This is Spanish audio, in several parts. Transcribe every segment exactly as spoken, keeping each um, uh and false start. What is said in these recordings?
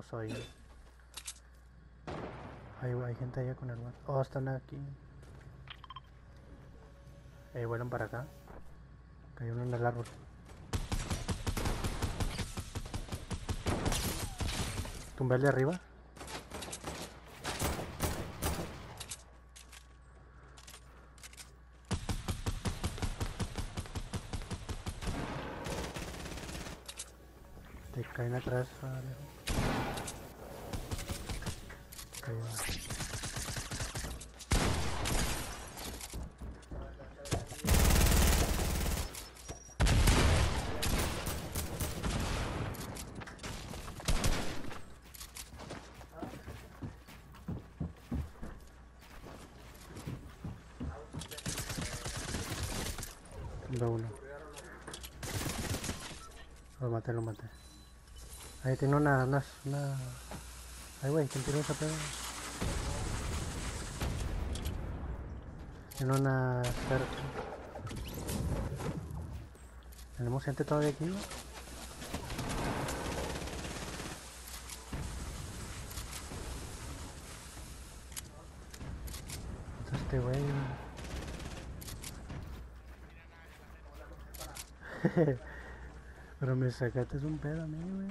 oso ahí. Hay, hay gente allá con el guard. Oh, están aquí. Eh, vuelan para acá. Cayó uno en el árbol. Tumbé el de arriba. Te caen atrás. Vale. Cayó. Tumbé uno. Lo maté, lo maté. Ahí tiene una... una... una... Ay, güey, ¿quién tiró esa pedo? Tiene una... ¿Tenemos gente todavía aquí? Entonces este güey... Pero me sacaste un pedo a mí, güey.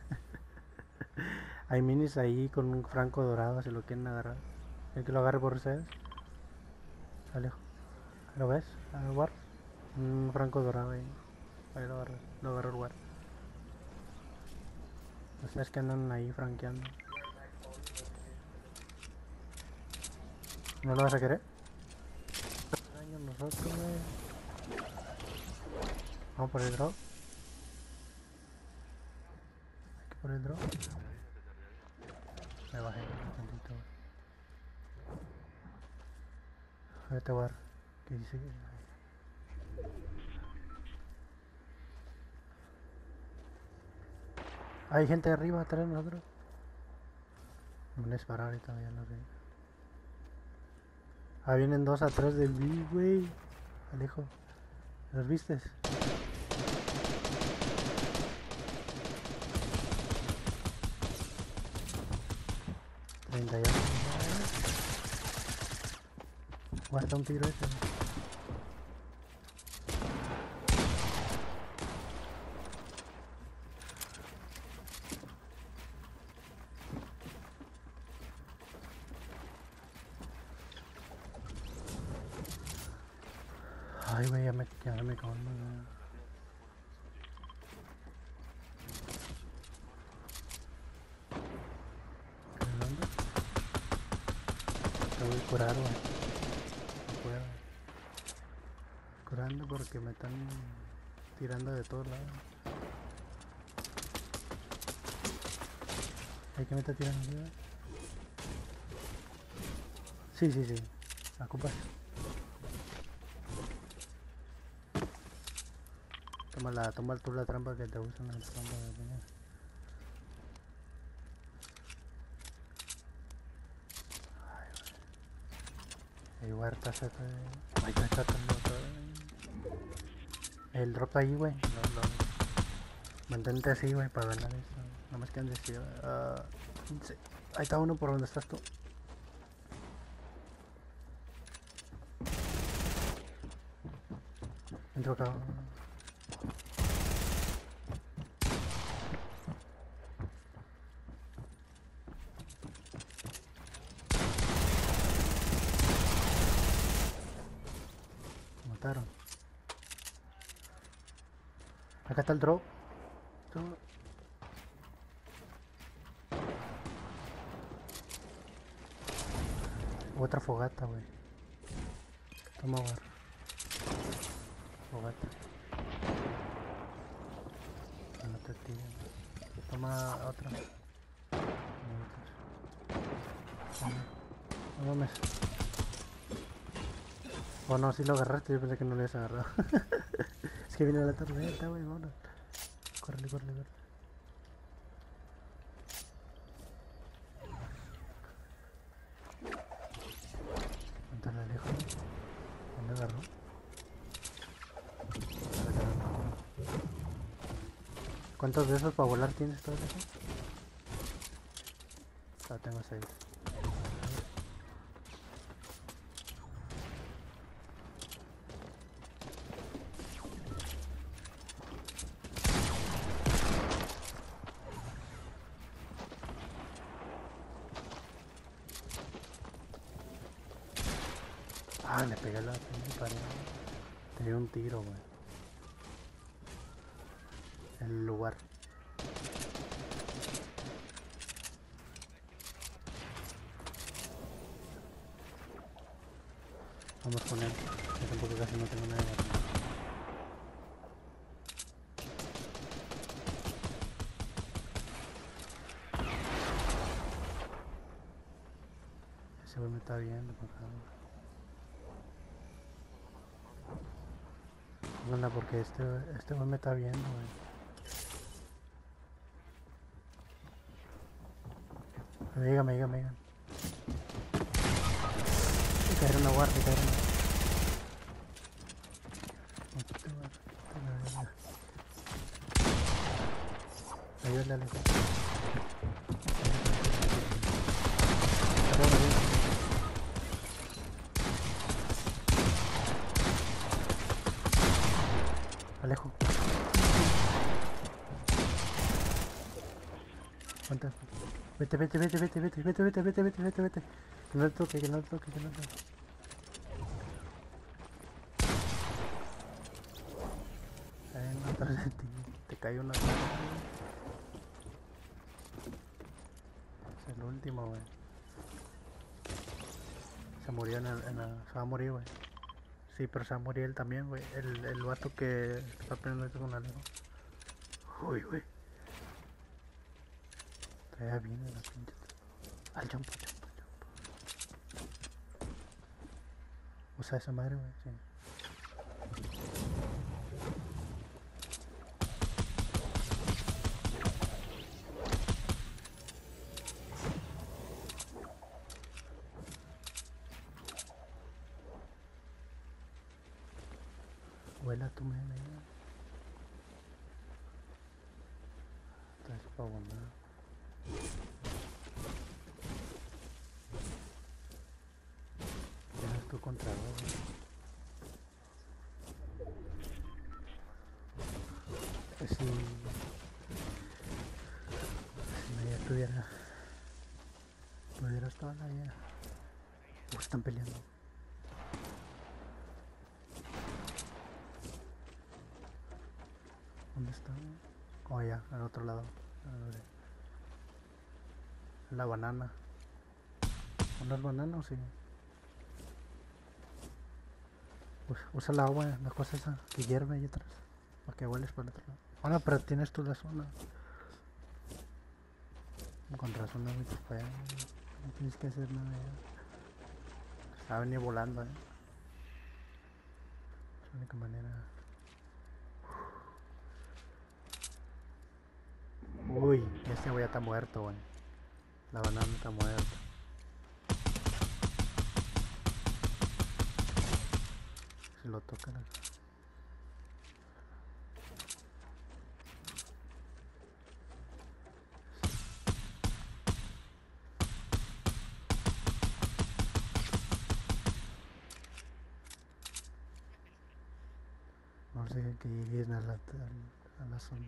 Hay minis ahí con un franco dorado si lo quieren agarrar. ¿Quieren que lo agarre por ustedes? Alejo. ¿Lo ves? ¿Al guard? Un franco dorado ahí. Ahí lo agarré. Lo agarró el guard. Ustedes que andan ahí franqueando. ¿No lo vas a querer? Daño nosotros, güey. Vamos por el drop. Hay que por el drop. Me bajé un tantito. Vete a guard. ¿Qué dice? Hay gente arriba atrás de nosotros. Me van a disparar ahorita, ya lo vi. Ah, vienen dos atrás de mí, güey. Alejo. ¿Los vistes? treinta y ocho. Guarda un tiro ese. Ay, güey, ya me, ya me cago en la... ¿Dónde? Me voy a curar, güey. No puedo. Curando porque me están tirando de todos lados. ¿Hay que me está tirando arriba? Sí, sí, sí. Ocupas. Toma la, toma tú la trampa que te usan en la trampa de piña. Ay, güey. Igual está cerca de... Ahí está tratando todo. El drop ahí, güey. No, no. Mantente así, güey, para ganar esto. No más que andes, tío. Uh, quince. Ahí está uno por donde estás tú. Entro acá. Me mataron. Acá está el drop. Tú. Otra fogata, güey. Toma, güey. Fogata. No te tiren. Toma otra. No mames. Oh no, si lo agarraste, yo pensé que no lo habías agarrado. Es que viene la tormenta, güey, vámonos. Córrele, córrele, córrele. Cuéntale lejos. ¿Dónde agarró? ¿Cuántos de esos para volar tienes todo eso? Ya tengo seis. Ah, le pegué la pinche pared. Te dio un tiro, güey. El lugar. Vamos con él. Yo tampoco casi no tengo nada de arma. Ese güey me está viendo por acá. Anda, porque este este güey me está viendo, güey. Me diga, me diga, me diga. Me cayeron a guardia, me cayeron a ayúdale, Alejo. Alejo. ¿Cuántas? Vete, vete, vete, vete, vete, vete, vete, vete, vete, vete, vete. Que no te toque, que no te toque, que no te toque. Ay, no, atrás de ti. Te cayó una. Es el último, güey. Se murió en, el, en la... Se va a morir, güey. Sí, pero se va a morir él también, güey. El, el vato que está peleando esto con Alejo. Uy, güey. Traía bien en la pinche. Al jump, jump, jump. Usa esa madre, güey, sí. Vuela tu meme. Estás pavonado. Tienes tu contra vos. Si, si ya tuviera, pudiera estar allá. O están peleando. ¿Dónde están? Oh, ya, al otro lado. La banana. ¿Unas bananas o sí? Usa, usa el agua, la cosa esa que hierve ahí atrás. Para que hueles por el otro lado. Ah, no, pero tienes tú la zona. Con razón no metes para allá. No tienes que hacer nada ya. Se va a venir volando, eh. Es la única manera. Uy, este güey ya está muerto, güey. La banana está muerta. Si lo tocan acá. No sé que lleguen a la, a la zona.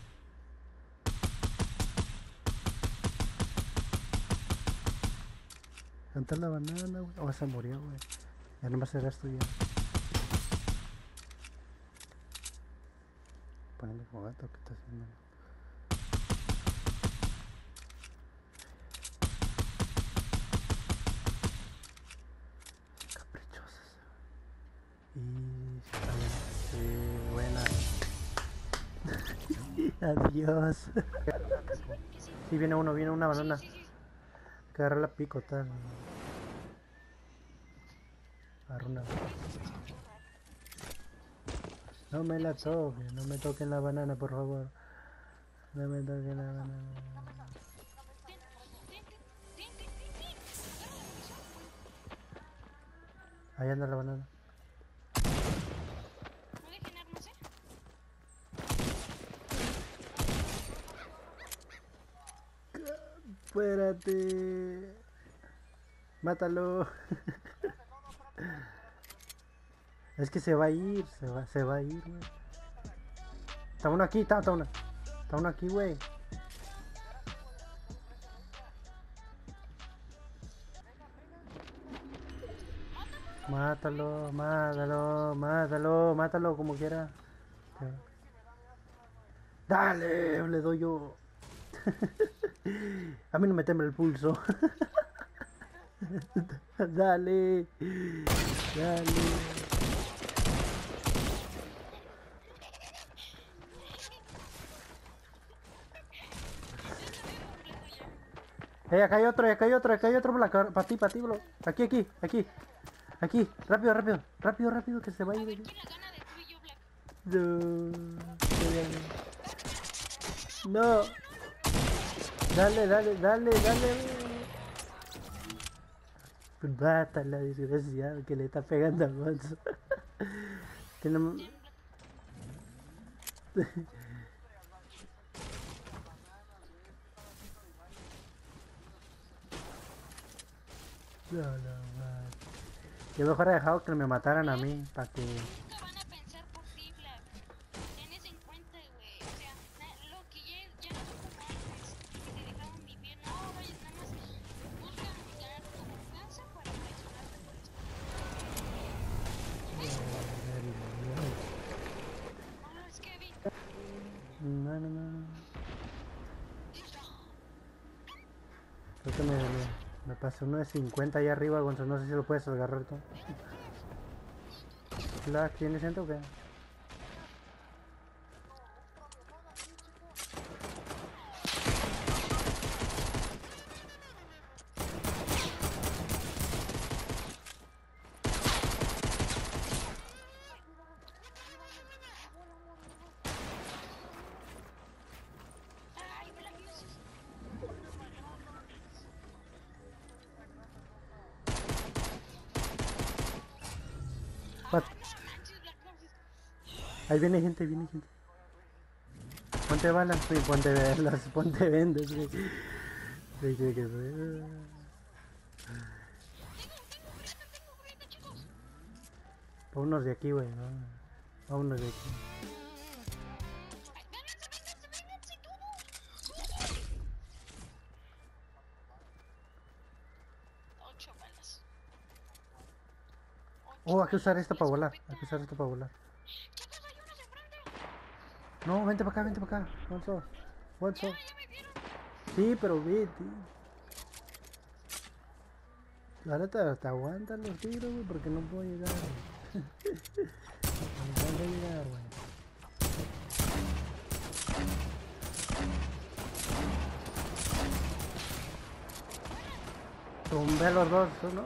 ¿Dónde está la banana, güey? Oh, se murió, güey. Ya no va a ser esto ya. Ponle como gato, ¿qué está haciendo? Caprichosas. Y... sí, buena. Adiós. Sí, viene uno, viene una banana. Sí, sí, sí. Que agarra la picota. Agarra una. No me la toquen, no me toquen la banana, por favor. No me toquen la banana. Ahí anda la banana. ¿No dejen armas, eh? Espérate. Mátalo. Es que se va a ir, se va, se va a ir, güey. Está uno aquí, está, está uno. Está uno aquí, güey. Mátalo, mátalo, mátalo, mátalo como quiera. Dale, le doy yo. A mí no me teme el pulso. Dale, dale. Eh, acá hay otro, acá hay otro, acá hay otro para ti, para ti, bro. Aquí, aquí, aquí. Aquí, rápido, rápido, rápido, rápido, que se va a ir. No, no. Dale, dale, dale, dale. Bata la desgraciada que le está pegando a Gonzo. Que no... No, no, man. Yo mejor he dejado que me mataran a mí, para que... Nunca van a pensar por ti, Black. Ten eso en cuenta, güey. O sea, na- lo que ya, ya no son como antes, que te dejaban vivir. No, vaya, nada más buscan ganar tu confianza para traicionarte por esto. No, es que vi. No, no, no. Creo que me, me, me pasó uno de cincuenta ahí arriba, Gonzo. No sé si lo puedes agarrar tú. ¿La tienes en o qué? Ay, Black Music. What? Ah, no manches, Black Music. Ahí viene gente, viene gente. Ponte balas, sí, ponte balas, ponte vendas, güey. Sí, sí, que Tengo, tengo corriente, tengo corriente, chicos. Vámonos de aquí, güey. ¿No? Vámonos de aquí. Ay, vénganse, vénganse, vénganse todos. Ocho balas. Ocho Oh, hay que usar balas esto de para volar. escopeta. Hay que usar esto para volar. Chicos, hay unos enfrente. No, vente para acá, vente para acá. Gonzo. Gonzo. Ya, ya me vieron. Sí, pero vete. Ahora te, te aguantan los tiros, güey, porque no puedo llegar. No puedo llegar, güey. Tumbé a los dos, ¿no?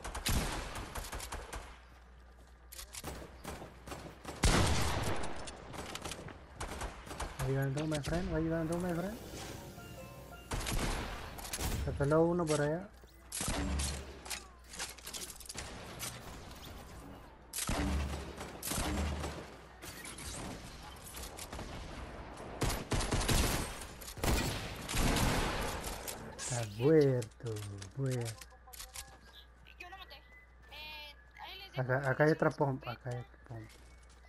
Are you gonna do, my friend? What are you gonna do, my friend? Se peló uno por allá. Está muerto, muerto. Yo lo maté. Eh, ahí les dejo Acá, acá hay otra munición pompa, acá hay escopeta. otra pompa.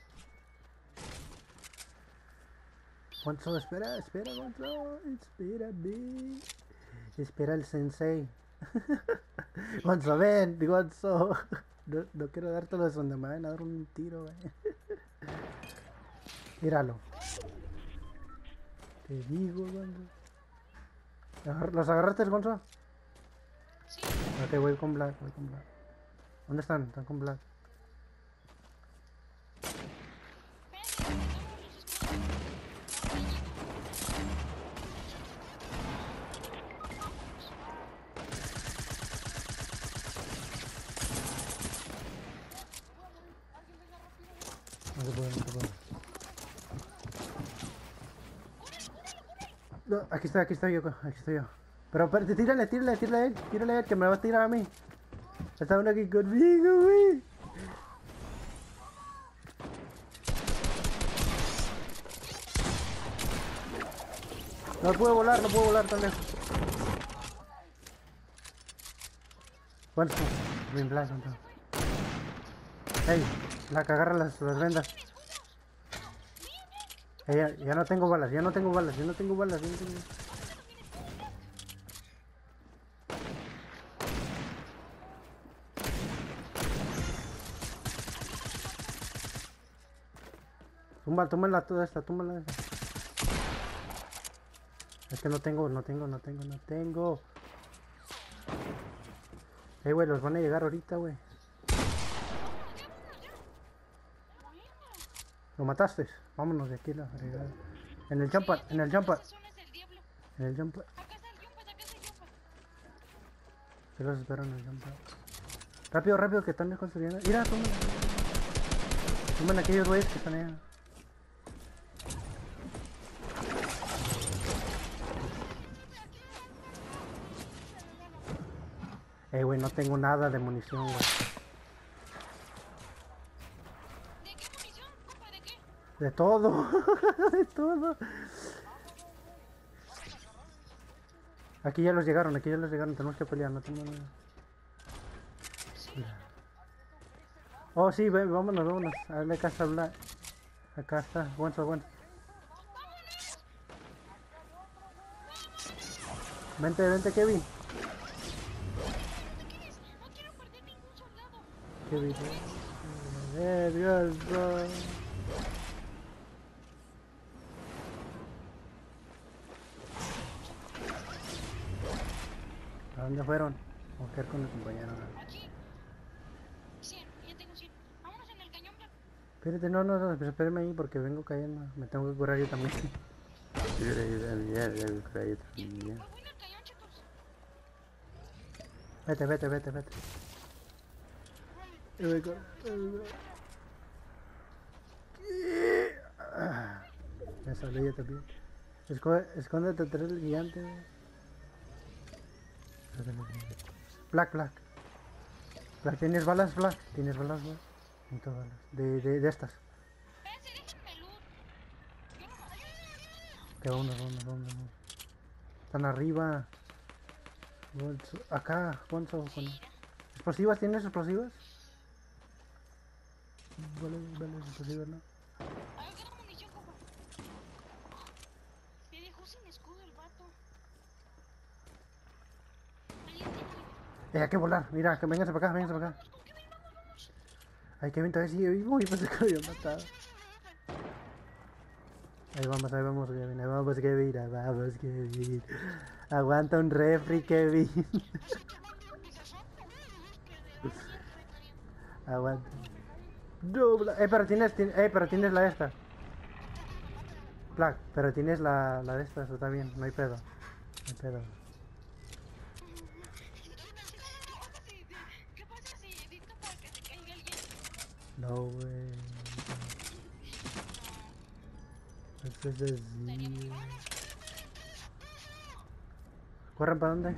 Gonzo, espera, espera, Gonzo, espérame. Espera el sensei. Gonzo, ven, Gonzo. No, no quiero dártelos donde me van a dar un tiro, güey. Míralo. Te digo, Gonzo. Agar- ¿Los agarraste, Gonzo? Sí. Ok, voy con Black, voy con Black. ¿Dónde están? Están con Black. Espérate, que tengo los escudos. Ahorita llego. No se puede, no se puede. No, aquí está, aquí estoy yo, aquí estoy yo. Pero espérate, tírale, tírale, tírale a él, tírale a él, que me va a tirar a mí. Está uno aquí conmigo, güey. No puedo volar, no puedo volar tan lejos. ¿Cuántos son? Green Black, ¿cuánto? Ey, Black, agarra las, las vendas. Ey, ya, ya no tengo balas, ya no tengo balas, ya no tengo balas, ya no tengo... Tumba, tómala toda esta, tómala esta. Es que no tengo, no tengo, no tengo, no tengo. Ey, güey, los van a llegar ahorita, güey. ¿Lo mataste? Vámonos de aquí, la fregada. En el jump, en el jump. En el jump. Yo los espero en el jump. Rápido, rápido, que están construyendo. Mira, tomen. Tomen aquellos güeyes que están allá. Eh, güey, no tengo nada de munición, güey. ¿De qué munición, compa? ¿De qué? De todo. De todo. Aquí ya los llegaron, aquí ya los llegaron. Tenemos que pelear, no tengo nada. Sí. Oh, sí, ve, vámonos, vámonos. A darle casa a Black. Acá está, aguanta, aguanta. Vente, vente, Kevin. No quiero perder ningún soldado. Kevin. Eh, Dios, bro. ¿A dónde fueron? Vamos a ir con el compañero. Aquí. cien, ya tengo cien. Vámonos en el cañón, Black. Espérate, no, no, no, pero espérame ahí porque vengo cayendo. Me tengo que curar yo también. Yo ya, ya, ya me curé yo también. Pues voy en el cañón, chicos. Vete, vete, vete, vete. Yo voy con- Ah, me salió yo también. Esco- Escóndete atrás del gigante. Black, Black. Black, ¿tienes balas, Black? ¿Tienes balas, Black? Necesito balas. De, de, de estas. Espérense, déjenme luz. Yo no me... Que vámonos, vámonos, vámonos. Están arriba. Gonzo. Acá, Gonzo. Con... Mira. ¿Explosivas? ¿Tienes explosivas? Vale, vale, explosivas, ¿no? Agarra munición, compa. Me dejó sin escudo el vato. Alguien tiene... Eh, hay que volar. Mira, que vénganse para acá, vénganse para acá. Vamos con Kevin, vamos, vamos. Ay, Kevin todavía sigue vivo y pensé que lo había matado. Ahí vamos, ahí vamos, Kevin, ahí vamos, Kevin, ahí vamos, Kevin. Aguanta un refri, Kevin. Aguanta. No, Black. Eh, pero tienes, tien- eh, pero tienes la esta. Black, pero tienes la, la de esta, eso está bien, no hay pedo. No hay pedo. ¿Qué pasa si edito para que se caiga alguien? No, güey. Esto es así. Estaría muy mal. ¿Corren para dónde?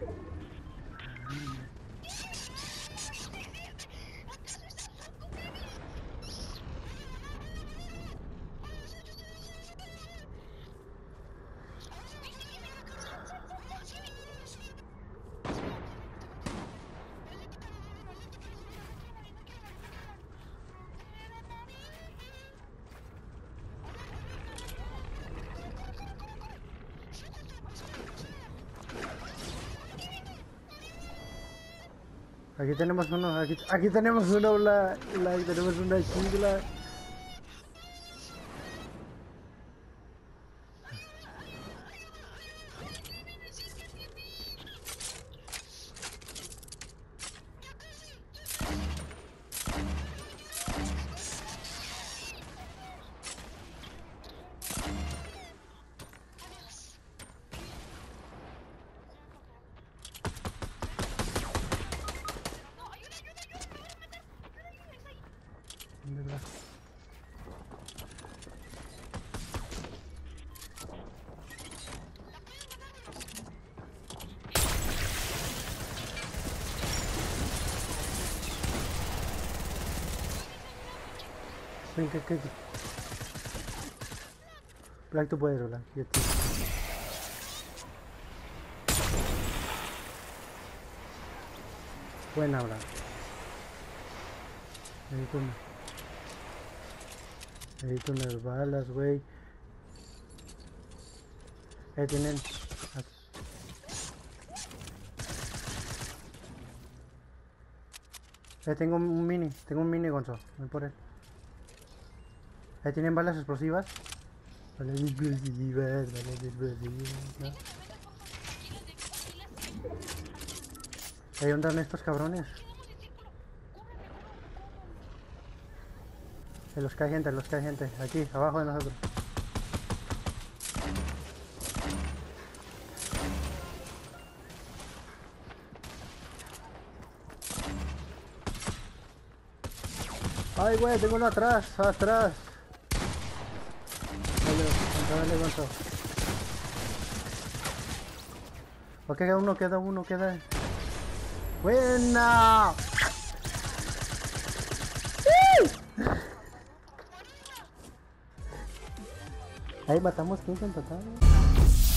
Aquí tenemos uno, aquí, aquí tenemos uno, Black, Black, tenemos una aquí, Black. ¿Dónde, Black? Ven, ¿qué, qué, qué? Black, tú puedes, Black, yo te... Buena, bro. Necesito, una... Necesito unas balas, güey. Eh, tienen... Aquí. Eh, tengo un mini, tengo un mini, Gonzo. Voy por él. Eh, tienen balas explosivas. Balas explosivas, balas explosivas, ¿no? Eh, ¿dónde están estos cabrones? Eh, los que hay gente, los que hay gente. Aquí, abajo de nosotros. Ay, güey, tengo uno atrás, atrás. Dale, dale, Gonzo. Ok, queda uno, queda uno, queda. ¡Buena! Ahí matamos quince en total.